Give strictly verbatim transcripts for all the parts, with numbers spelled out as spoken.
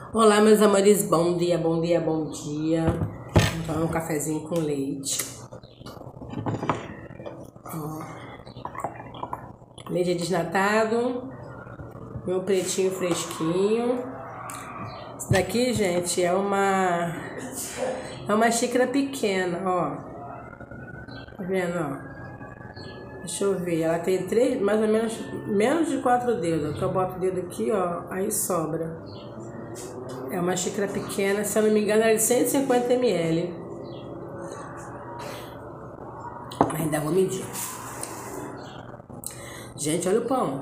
Olá, meus amores, bom dia, bom dia, bom dia. Vou tomar um cafezinho com leite. Ó. Leite desnatado, meu pretinho fresquinho. Isso daqui, gente, é uma é uma xícara pequena, ó. Tá vendo, ó? Deixa eu ver, ela tem três, mais ou menos, menos de quatro dedos. Então eu boto o dedo aqui, ó, aí sobra. É uma xícara pequena, se eu não me engano, é de cento e cinquenta mililitros. Ainda vou medir. Gente, olha o pão.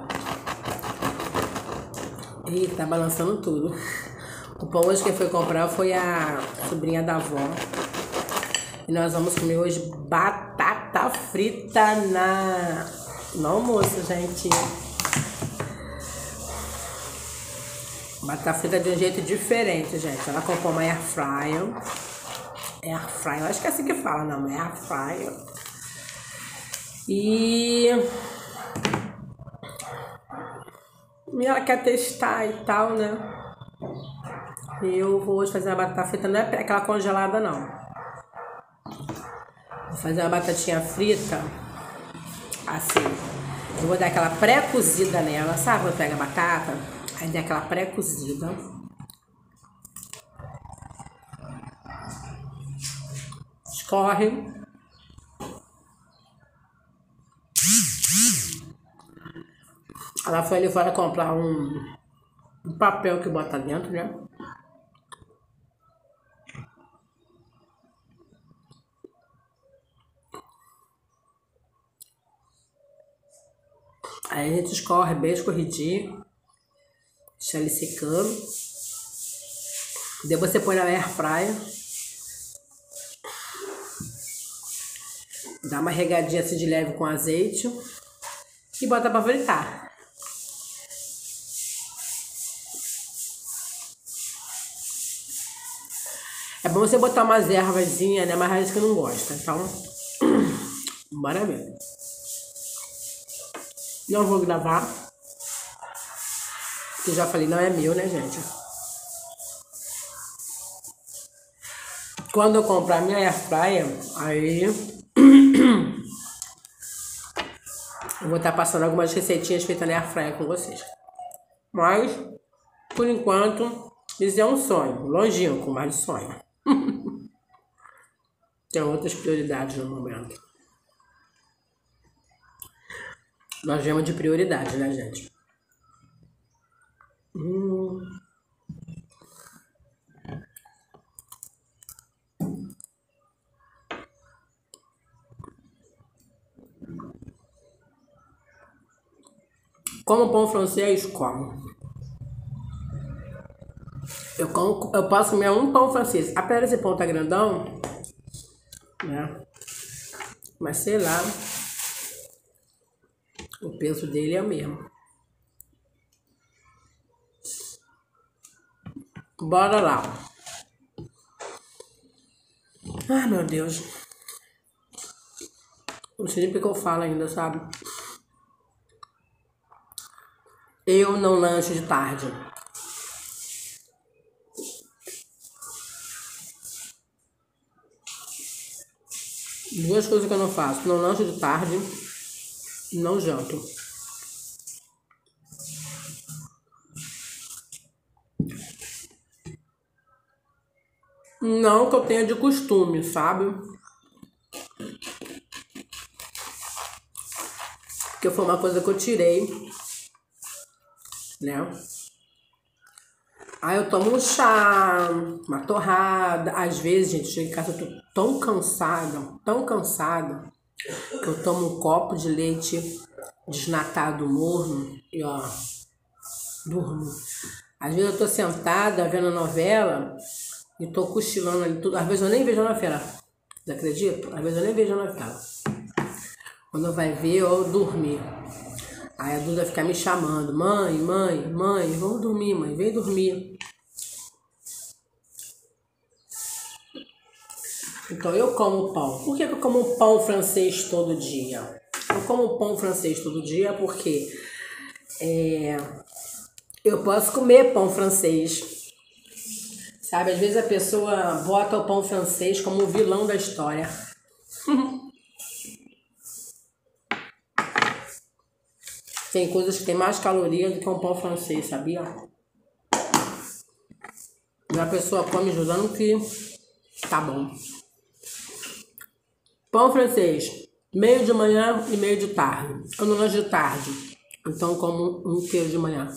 Ih, tá balançando tudo. O pão hoje quem foi comprar foi a sobrinha da avó. E nós vamos comer hoje batata frita na... no almoço, gente. Batata frita de um jeito diferente, gente. Ela comprou uma air fryer. Air fryer, acho que é assim que fala, não, é air fryer. E... e ela quer testar e tal, né? Eu vou hoje fazer uma batata frita, não é aquela congelada, não. Vou fazer uma batatinha frita, assim. Eu vou dar aquela pré-cozida nela, sabe? Quando pega a batata, aí dá aquela pré-cozida. Escorre. Ela foi ali fora comprar um, um papel que bota dentro, né? Aí a gente escorre bem escorridinho. Deixa ele secando. Daí você põe na air fryer. Dá uma regadinha assim de leve com azeite. E bota pra fritar. É bom você botar umas ervazinhas, né? Mas raiz que eu não gosto. Então, bora ver. Não vou gravar. Porque já falei, não é meu, né, gente? Quando eu comprar minha air fryer, aí eu vou estar passando algumas receitinhas feitas na air fryer com vocês. Mas, por enquanto, isso é um sonho. Longínquo, mas sonho. Tem outras prioridades no momento. Nós vemos de prioridade, né, gente? Hum. Como pão francês, como. Eu, como, eu posso comer um pão francês. Apesar desse pão tá grandão, né? Mas sei lá. O peso dele é o mesmo. Bora lá. Ai, meu Deus. Não sei nem porque eu falo ainda, sabe? Eu não lancho de tarde. Duas coisas que eu não faço. Não lancho de tarde e não janto. Não que eu tenha de costume, sabe? Porque foi uma coisa que eu tirei, né? Aí eu tomo um chá, uma torrada. Às vezes, gente, eu chego em casa, eu tô tão cansada, tão cansada, que eu tomo um copo de leite desnatado morno e, ó, durmo. Às vezes eu tô sentada vendo novela e tô cochilando ali tudo. Às vezes eu nem vejo a novela. Você acredita? Às vezes eu nem vejo a novela. Quando vai ver, eu dormi. Aí a Duda fica me chamando. Mãe, mãe, mãe, vamos dormir, mãe. Vem dormir. Então eu como pão. Por que eu como pão francês todo dia? Eu como pão francês todo dia porque é, eu posso comer pão francês Sabe, às vezes a pessoa bota o pão francês como o vilão da história. Tem coisas que tem mais caloria do que um pão francês, sabia? E a pessoa come jurando que tá bom. Pão francês, meio de manhã e meio de tarde. Eu não lanche de tarde, então eu como um inteiro de manhã.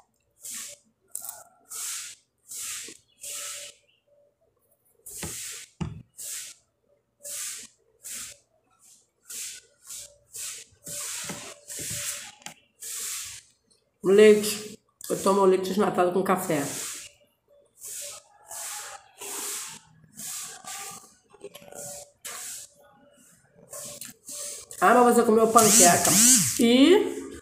Leite, eu tomo leite desnatado com café. Ah, mas você comeu panqueca. E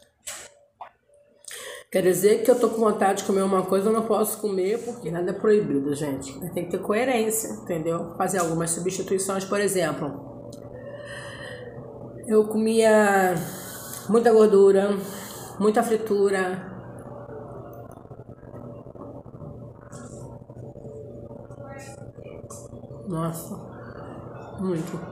quer dizer que eu tô com vontade de comer uma coisa, eu não posso comer porque nada é proibido, gente. Tem que ter coerência, entendeu? Fazer algumas substituições, por exemplo. Eu comia muita gordura, muita fritura. Nossa, muito.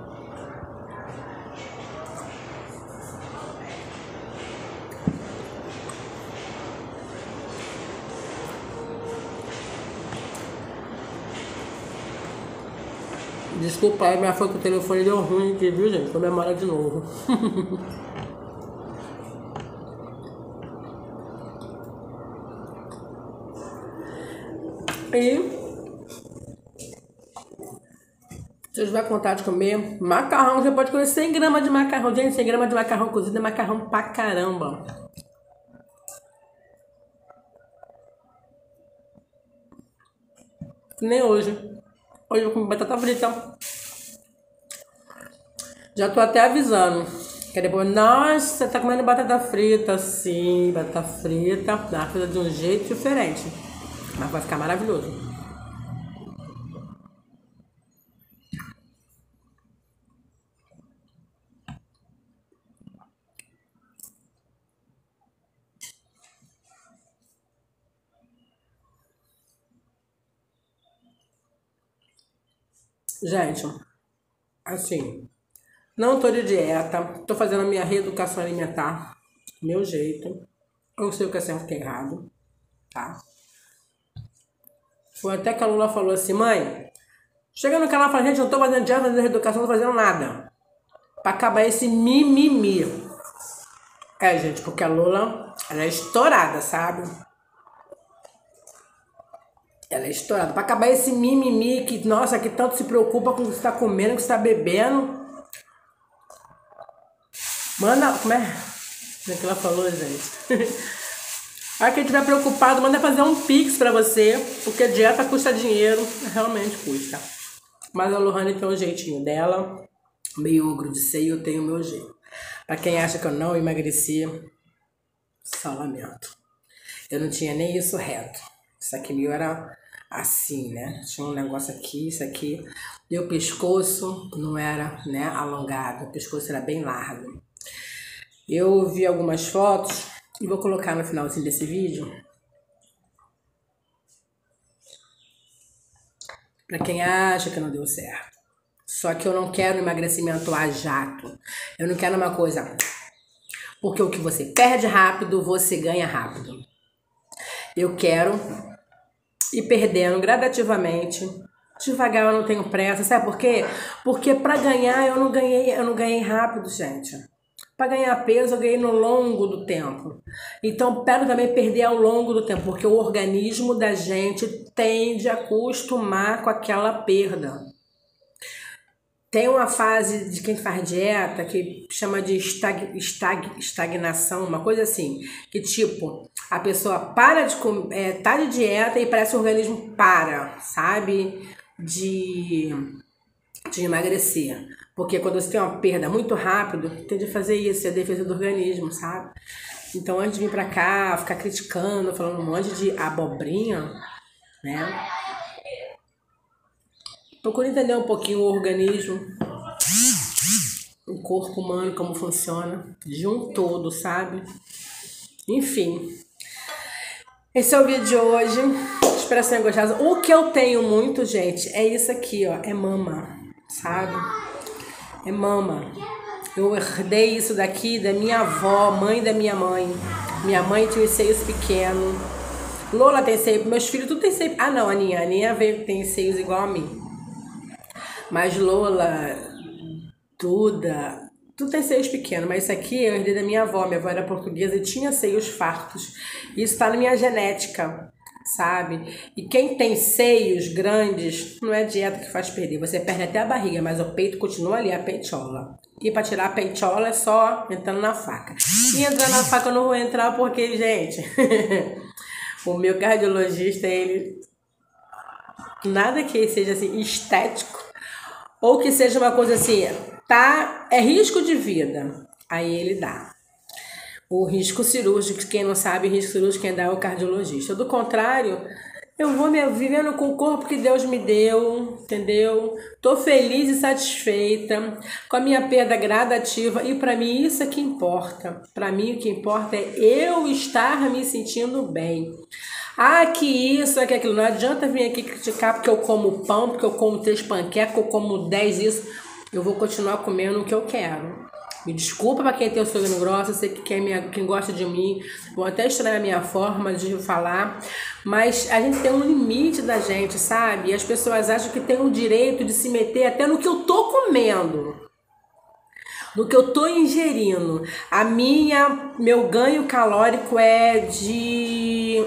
Desculpa aí, mas foi que o telefone deu ruim aqui, viu, gente? Vou memória de novo. E se você tiver com vontade de comer macarrão, você pode comer cem gramas de macarrão. Gente, cem gramas de macarrão cozido é macarrão pra caramba. Que nem hoje. Hoje eu vou comer batata frita. Já tô até avisando. Que depois, nossa, você tá comendo batata frita? Sim, batata frita. Ela feita de um jeito diferente. Mas vai ficar maravilhoso. Gente, assim, não tô de dieta, tô fazendo a minha reeducação alimentar, meu jeito. Eu sei o que é certo e o que é errado, tá? Foi até que a Lula falou assim, mãe, chega no canal e fala, gente, eu não tô fazendo dieta, fazendo reeducação, não tô fazendo nada. Pra acabar esse mimimi. É, gente, porque a Lula, ela é estourada, sabe? Ela é estourada. Pra acabar esse mimimi que, nossa, que tanto se preocupa com o que você tá comendo, o que você tá bebendo. Manda, como é? Como é que ela falou, gente? Aí quem estiver preocupado, manda fazer um pix pra você, porque dieta custa dinheiro, realmente custa. Mas a Lohane tem um jeitinho dela, meio ogro de seio, eu tenho o meu jeito. Pra quem acha que eu não emagreci, só lamento. Eu não tinha nem isso reto. Isso aqui meu era assim, né? Tinha um negócio aqui, isso aqui. E o pescoço não era, né, alongado, o pescoço era bem largo. Eu vi algumas fotos e vou colocar no finalzinho desse vídeo. Pra quem acha que não deu certo. Só que eu não quero emagrecimento a jato. Eu não quero uma coisa... Porque o que você perde rápido, você ganha rápido. Eu quero ir perdendo gradativamente. Devagar, eu não tenho pressa. Sabe por quê? Porque pra ganhar, eu não ganhei, eu não ganhei rápido, gente. Pra ganhar peso, eu ganhei no longo do tempo. Então, quero também perder ao longo do tempo. Porque o organismo da gente tende a acostumar com aquela perda. Tem uma fase de quem faz dieta que chama de estag, estag, estagnação, uma coisa assim. Que tipo, a pessoa para de comer, é, tá de dieta e parece que o organismo para, sabe? De, de emagrecer. Porque quando você tem uma perda muito rápido, tende a fazer isso, é a defesa do organismo, sabe? Então antes de vir pra cá, ficar criticando, falando um monte de abobrinha, né? Procura entender um pouquinho o organismo, o corpo humano, como funciona, de um todo, sabe? Enfim, esse é o vídeo de hoje. expressão gostosa. O que eu tenho muito, gente, é isso aqui, ó. É mama, sabe? É mama. Eu herdei isso daqui da minha avó, mãe da minha mãe. Minha mãe tinha os seios pequenos. Lola tem seio, meus filhos tudo tem seio. Ah, não, a Aninha. A Aninha veio, tem seios igual a mim. Mas Lola, Duda, tudo tem seios pequenos. Mas isso aqui eu herdei da minha avó. Minha avó era portuguesa e tinha seios fartos. Isso tá na minha genética, sabe? E quem tem seios grandes, não é dieta que faz perder. Você perde até a barriga, mas o peito continua ali, a peitola. E para tirar a peitola é só entrando na faca. E entrar na faca eu não vou entrar porque, gente, o meu cardiologista, ele... Nada que seja assim estético ou que seja uma coisa assim, tá? É risco de vida. Aí ele dá. O risco cirúrgico, quem não sabe, o risco cirúrgico quem dá é o cardiologista. Do contrário, eu vou me vivendo com o corpo que Deus me deu, entendeu? Tô feliz e satisfeita com a minha perda gradativa e para mim isso é que importa. Para mim o que importa é eu estar me sentindo bem. Ah, que isso, é que aquilo. Não adianta vir aqui criticar porque eu como pão, porque eu como três panquecas, eu como dez isso. Eu vou continuar comendo o que eu quero. Me desculpa para quem tem o sogro grosso, eu sei que quem, minha, quem gosta de mim, vou até estranhar a minha forma de falar, mas a gente tem um limite da gente, sabe? E as pessoas acham que tem o direito de se meter até no que eu tô comendo, no que eu tô ingerindo. A minha, meu ganho calórico é de...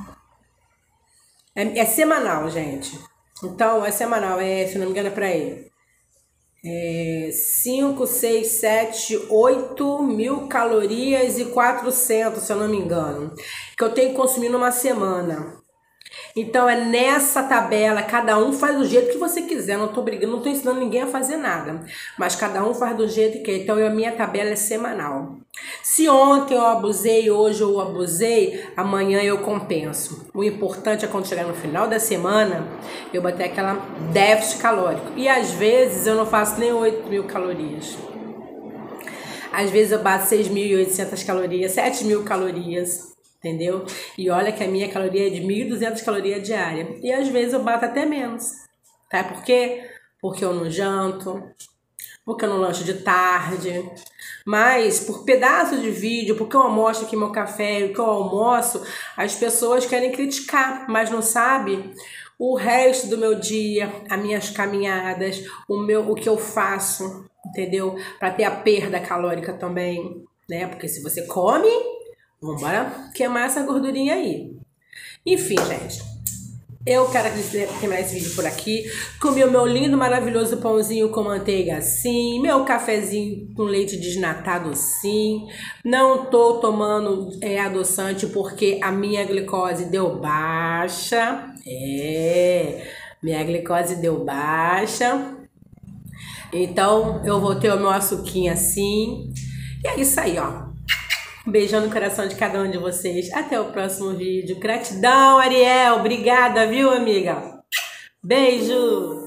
É, é semanal, gente. Então, é semanal, é, se não me engano, é pra ele. É cinco, seis, sete, oito mil calorias e quatrocentos, se eu não me engano, que eu tenho que consumir numa semana. Então é nessa tabela, cada um faz do jeito que você quiser, não tô brigando, não tô ensinando ninguém a fazer nada, mas cada um faz do jeito que quer. Então a minha tabela é semanal. Se ontem eu abusei, hoje eu abusei, amanhã eu compenso. O importante é quando chegar no final da semana, eu bater aquela déficit calórico. E às vezes eu não faço nem oito mil calorias. Às vezes eu bato seis mil e oitocentas calorias, sete mil calorias. Entendeu? E olha que a minha caloria é de mil e duzentas calorias diária. E às vezes eu bato até menos. Tá? Por quê? Porque eu não janto, porque eu não lancho de tarde. Mas por pedaço de vídeo, porque eu almoço aqui meu café, o que eu almoço, as pessoas querem criticar, mas não sabem o resto do meu dia, as minhas caminhadas, o, meu, o que eu faço, entendeu? Para ter a perda calórica também, né? Porque se você come... Vamos embora queimar essa gordurinha aí. Enfim, gente. Eu quero terminar esse vídeo por aqui. Comi o meu lindo, maravilhoso pãozinho com manteiga assim. Meu cafezinho com leite desnatado assim. Não tô tomando é, adoçante porque a minha glicose deu baixa. É, minha glicose deu baixa. Então, eu vou ter o meu açuquinho assim. E é isso aí, ó. Um beijão no coração de cada um de vocês. Até o próximo vídeo. Gratidão, Ariel. Obrigada, viu, amiga? Beijo!